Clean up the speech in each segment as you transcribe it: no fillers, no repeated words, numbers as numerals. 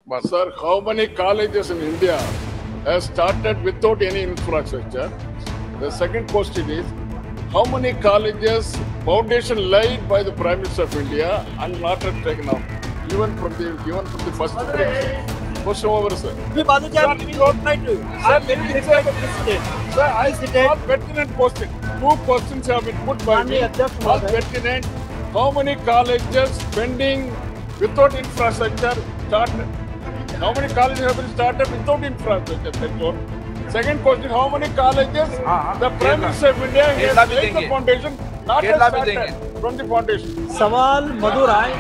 But sir, how many colleges in India have started without any infrastructure? The second question is, how many colleges foundation laid by the Prime Minister of India and not yet taken up, even from the first break? Question over, sir. I'm giving reply to you. I'm very reply to President. Sir, I all pertinent question. Two questions have been put by me. All pertinent. How many colleges pending without infrastructure started? How many colleges have been started without infrastructure? That's all. Second question: how many colleges the Prime Minister of India has laid the foundation, not yet started from the foundation? सवाल Madurai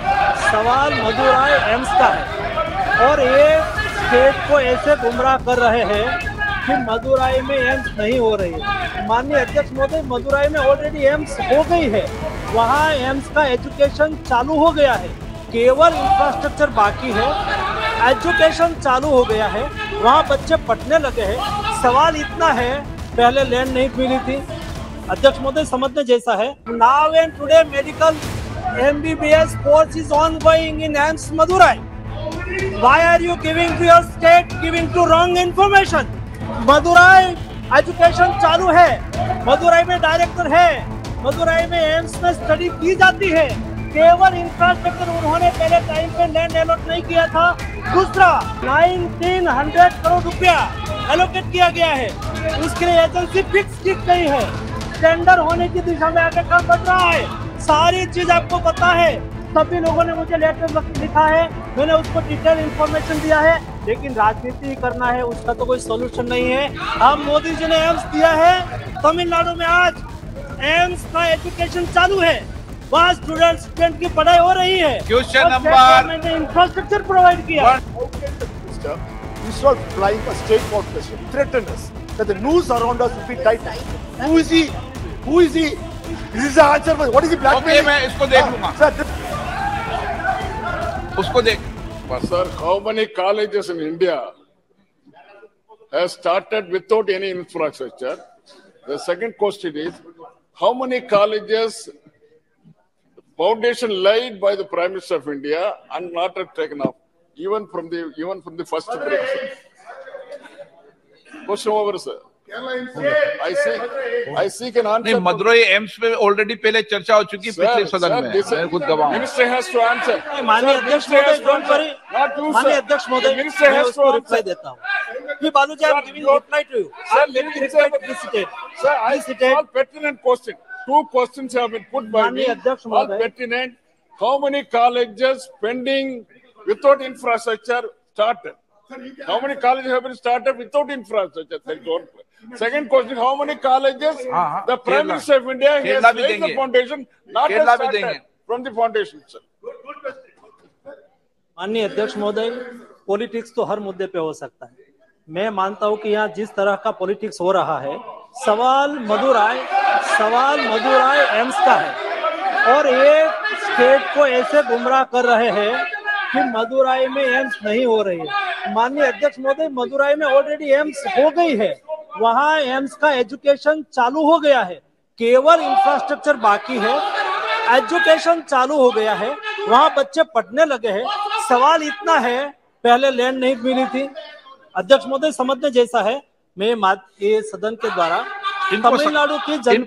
AIIMS का है और ये state को ऐसे गुमराह कर रहे हैं कि मदुराई में एम्स नहीं हो रही है। माननीय अध्यक्ष महोदय, मदुराई में ऑलरेडी एम्स हो गई है, वहाँ एम्स का एजुकेशन चालू हो गया है, केवल इंफ्रास्ट्रक्चर बाकी है। एजुकेशन चालू हो गया है, वहाँ बच्चे पढ़ने लगे हैं। सवाल इतना है, पहले लैंड नहीं मिली थी। अध्यक्ष महोदय समझने जैसा है। Now and today medical MBBS course is ongoing in AIIMS Madurai. Why are you giving to your state, giving to wrong information? Madurai education चालू है, मदुराई में डायरेक्टर है, मदुराई में एम्स में स्टडी की जाती है। केवल इंफ्रास्ट्रक्चर उन्होंने पहले टाइम पे लैंड अलॉट नहीं किया था। दूसरा 1900 करोड़ रुपया एलोकेट किया गया है, उसके लिए एजेंसी फिक्स की गई है, टेंडर होने की दिशा में आगे काम बढ़ रहा है। सारी चीज आपको पता है, सभी लोगों ने मुझे लेटर लिखा है, मैंने उसको डिटेल इंफॉर्मेशन दिया है, लेकिन राजनीति करना है उसका तो कोई सोल्यूशन नहीं है। हम मोदी जी ने एम्स दिया है, तमिलनाडु में आज एम्स का एजुकेशन चालू है, वहाँ स्टूडेंट की पढ़ाई हो रही है। क्वेश्चन नंबर, मैंने इंफ्रास्ट्रक्चर प्रोवाइड किया। Instead of flying a straightforward question, threaten us that the noose around us will be tight. Who is he? Who is he? This is the answer. What is he blackmailing? Okay, मैं इसको देख लूँगा। उसको देख। But sir, how many colleges in India have started without any infrastructure? The second question is, how many colleges foundation laid by the Prime Minister of India and not yet taken up, even from the first break? Question over, sir. I seek an answer. नहीं, Madurai AIIMS पे already पहले चर्चा हो चुकी पिछले सदन में। मैं खुद गवाह हूं। Minister has to answer. माननीय अध्यक्ष महोदय, डोंट वरी। माननीय अध्यक्ष महोदय, Minister has to रिप्लाई देता हूँ। I'm giving reply to you. I'm giving reply to President. Sir, I all pertinent question. Two questions have been put by me. All pertinent. How many colleges pending without infrastructure started? How many colleges have been started without infrastructure? Second question: how many colleges the Prime Minister of India has laid the foundation, not yet started from the foundation, sir? माननीय अध्यक्ष महोदय, politics तो हर मुद्दे पे हो सकता है। मैं मानता हूं कि यहाँ जिस तरह का पॉलिटिक्स हो रहा है, सवाल मदुराई एम्स का है और ये स्टेट को ऐसे गुमराह कर रहे हैं कि मदुराई में एम्स नहीं हो रही है। माननीय अध्यक्ष महोदय, मदुराई में ऑलरेडी एम्स हो गई है, वहाँ एम्स का एजुकेशन चालू हो गया है, केवल इंफ्रास्ट्रक्चर बाकी है। एजुकेशन चालू हो गया है, वहाँ बच्चे पढ़ने लगे हैं। सवाल इतना है, पहले लैंड नहीं मिली थी। अध्यक्ष महोदय समझने जैसा है, मैं ये सदन के द्वारा तमिलनाडु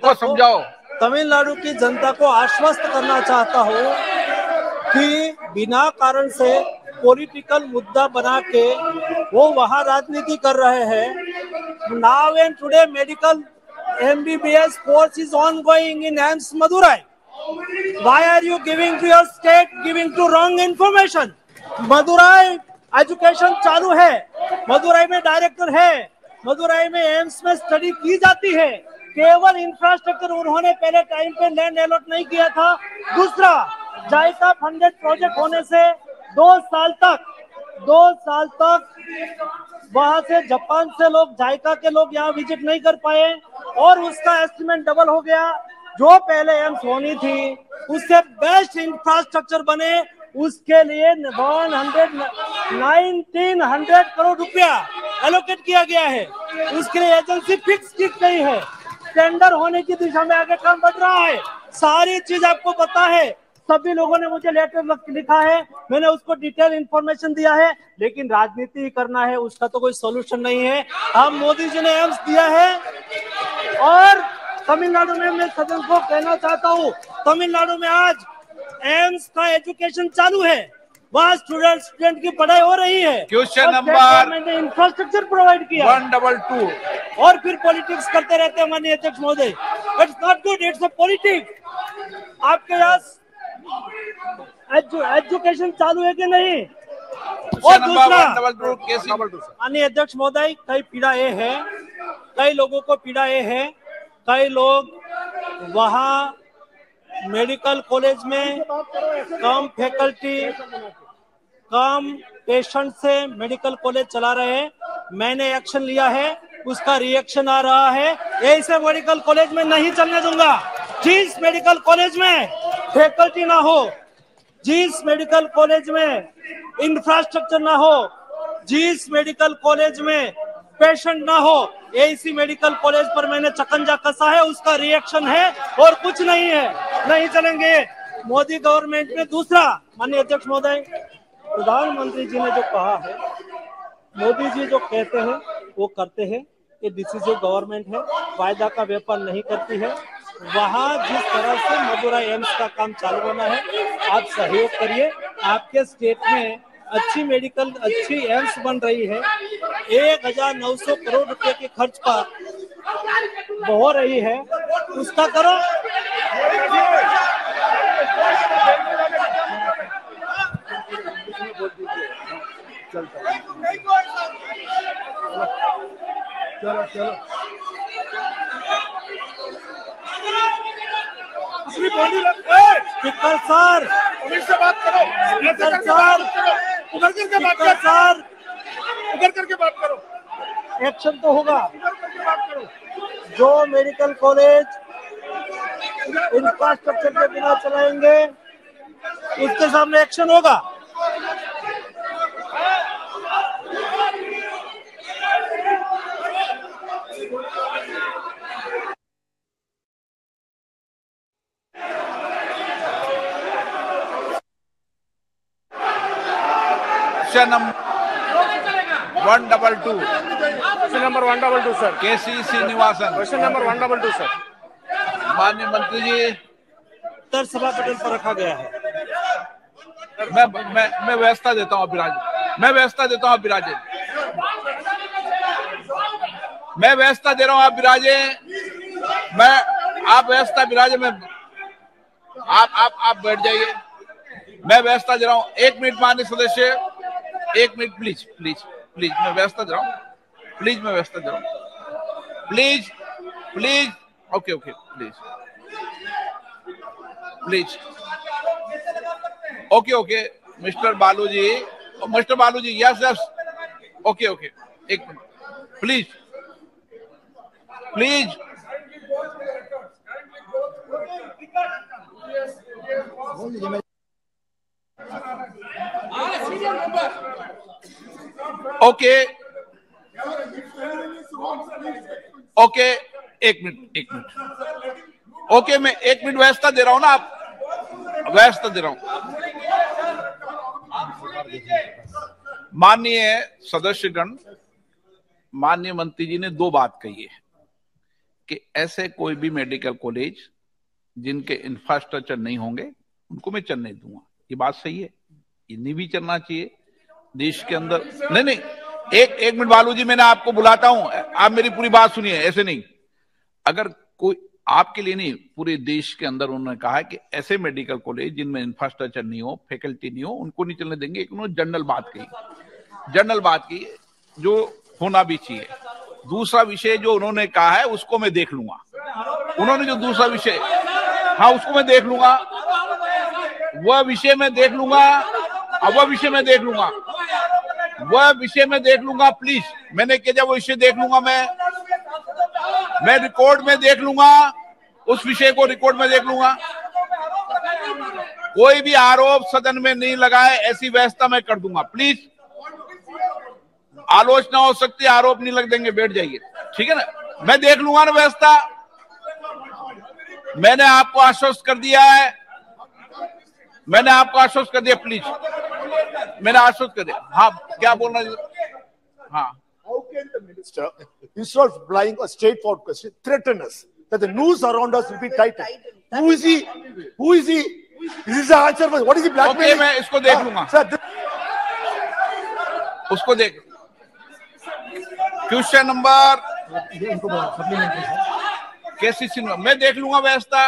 की जनता को आश्वस्त करना चाहता हूँ कि बिना कारण से पॉलिटिकल मुद्दा बना के वो वहाँ राजनीति कर रहे हैं। Now and today medical MBBS course is ongoing in AIIMS Madurai. Why are you giving to your state, giving to wrong information? Madurai education चालू है, मदुराई में डायरेक्टर है, मदुराई में एम्स में स्टडी की जाती है। केवल इंफ्रास्ट्रक्चर उन्होंने पहले टाइम पे लैंड अलॉट नहीं किया था। दूसरा, जायका फंडेड प्रोजेक्ट होने से 2 साल तक वहां से जापान से लोग, जायका के लोग यहाँ विजिट नहीं कर पाए और उसका एस्टिमेट डबल हो गया। जो पहले एम्स होनी थी उससे बेस्ट इंफ्रास्ट्रक्चर बने, उसके लिए 1900 करोड़ रुपया एलोकेट किया गया है, उसके लिए एजेंसी फिक्स की गई है, टेंडर होने की दिशा में आगे काम बढ़ रहा है। सारी चीज आपको पता है, सभी लोगों ने मुझे लेटर लिखा है, मैंने उसको डिटेल इंफॉर्मेशन दिया है, लेकिन राजनीति करना है उसका तो कोई सोल्यूशन नहीं है। हम मोदी जी ने एम्स दिया है और तमिलनाडु में मैं सदन को कहना चाहता हूँ, तमिलनाडु में आज एम्स का एजुकेशन चालू है, वहाँ स्टूडेंट की पढ़ाई हो रही है। क्वेश्चन नंबर मैंने इंफ्रास्ट्रक्चर प्रोवाइड किया 122 और फिर पॉलिटिक्स करते रहते हैं माननीय अध्यक्ष महोदय। It's not good, it's a politics. आपके यहाँ एजुकेशन चालू है कि नहीं? और दूसरा माननीय अध्यक्ष महोदय, कई पीड़ा ये है, कई लोगों को पीड़ा ये है, कई लोग वहाँ मेडिकल कॉलेज में कम फैकल्टी कम पेशेंट से मेडिकल कॉलेज चला रहे हैं। मैंने एक्शन लिया है, उसका रिएक्शन आ रहा है, ऐसे मेडिकल कॉलेज में नहीं चलने दूंगा। जिस मेडिकल कॉलेज में फैकल्टी ना हो, जिस मेडिकल कॉलेज में इंफ्रास्ट्रक्चर ना हो, जिस मेडिकल कॉलेज में पेशेंट ना हो, ऐसी मेडिकल कॉलेज पर मैंने चकंजा कसा है, उसका रिएक्शन है और कुछ नहीं है, नहीं चलेंगे मोदी गवर्नमेंट में। दूसरा माननीय अध्यक्ष महोदय, प्रधानमंत्री जी ने जो कहा है, मोदी जी जो कहते हैं वो करते हैं, ये डिसीजन गवर्नमेंट है, वायदा का व्यापार नहीं करती है। वहाँ जिस तरह से मदुराई एम्स का काम चालू होना है, आप सहयोग करिए। आपके स्टेट में अच्छी मेडिकल अच्छी एम्स बन रही है, 1900 करोड़ रुपए के खर्च पर हो रही है, उसका करो। स्पीकर सर, से बात करो, स्पीकर सर, उधर करके बात स्पीकर सर, उधर करके बात करो, एक्शन तो होगा। उधर करके बात करो। जो मेडिकल कॉलेज इंफ्रास्ट्रक्चर के बिना चलाएंगे उसके सामने एक्शन होगा। Question number 122 question number 122 sir, KC Srinivasan. Question number 122 sir. माननीय मंत्री जी, उत्तर सभा पटल पर रखा गया है। मैं व्यवस्था देता हूँ अभिराज, मैं व्यवस्था देता हूँ अभिराजे, मैं व्यवस्था दे रहा हूँ आप विराजे, मैं आप व्यवस्था विराजे, मैं आप बैठ जाइए, मैं व्यवस्था दे रहा हूँ। 1 मिनट माननीय सदस्य, 1 मिनट प्लीज प्लीज प्लीज, मैं व्यवस्था दे रहा हूँ, प्लीज मैं व्यवस्था दे रहा हूँ, please please, okay okay, please please, okay okay, mister Balu ji, yes yes, okay okay, 1 minute please please. Okay okay, 1 minute, okay, मैं 1 मिनट व्यवस्था दे रहा हूं ना, आप व्यवस्था दे रहा हूं। माननीय सदस्यगण, माननीय मंत्री जी ने 2 बात कही है कि ऐसे कोई भी मेडिकल कॉलेज जिनके इंफ्रास्ट्रक्चर नहीं होंगे उनको मैं चलने दूंगा। ये बात सही है, ये नहीं भी चलना चाहिए देश के अंदर। नहीं, एक मिनट बालू जी, मैंने आपको बुलाता हूं, आप मेरी पूरी बात सुनिए। ऐसे नहीं, अगर कोई आपके लिए नहीं, पूरे देश के अंदर उन्होंने कहा है कि ऐसे मेडिकल कॉलेज जिनमें इंफ्रास्ट्रक्चर नहीं हो, फैकल्टी नहीं हो, उनको नहीं चलने देंगे। एक उन्होंने जनरल बात की जो होना भी चाहिए। दूसरा विषय जो उन्होंने कहा है उसको मैं देख लूंगा। उन्होंने जो दूसरा विषय, हाँ, उसको मैं देख लूंगा, वह विषय में देख लूंगा, वह विषय में देख लूंगा, प्लीज। मैंने क्या, जब वो विषय देख लूंगा, मैं रिकॉर्ड में देख लूंगा, उस विषय को रिकॉर्ड में देख लूंगा। कोई भी आरोप सदन में नहीं लगाए, ऐसी व्यवस्था मैं कर दूंगा। प्लीज, आलोचना हो सकती है, आरोप नहीं लग देंगे, बैठ जाइए, ठीक है ना। मैं देख लूंगा ना व्यवस्था, मैंने आपको आश्वस्त कर दिया है। मैंने आपको आश्वस्त कर दिया, प्लीज मैंने आश्वस्त कर दिया। हाँ, क्या बोलना है? हाँ, How can the minister, instead of replying a straightforward question, threaten us that the noose around us will be tightened? Who is he? Who is he? This is the answer. What is he blackmailing? Okay, मैं इसको देख लूंगा, Sir, उसको देख। Question number केसी श्रीनिवासन, मैं देख लूंगा व्यवस्था।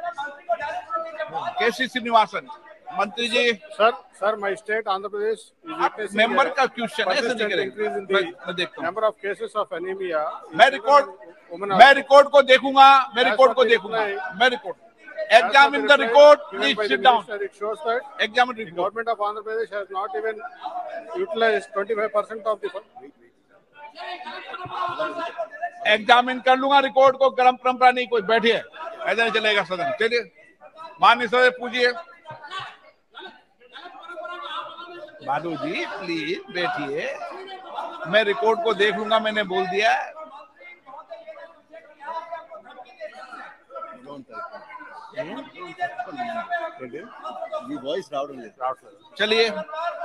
केसी श्रीनिवासन मंत्री जी। Sir, my state Andhra Pradesh is witnessing member a का क्वेश्चन है, ऐसे नहीं persistent increase in करेंगे। the मैं देखता हूँ, number of cases of anemia. मैं रिकॉर्ड को देखूंगा, मैं रिकॉर्ड को देखूंगा, मैं record. Examine the record, please sit down. It shows that Examine the report. government of Andhra Pradesh has not even utilized 25% of the fund. Examine कर लूंगा record को, गरम परंपरा नहीं, कोई बैठिए, ऐसा नहीं चलेगा सदन। चलिए माननीय सदस्य पूछिए। बालू जी प्लीज बैठिए, मैं रिकॉर्ड को देख लूंगा, मैंने बोल दिया। चलिए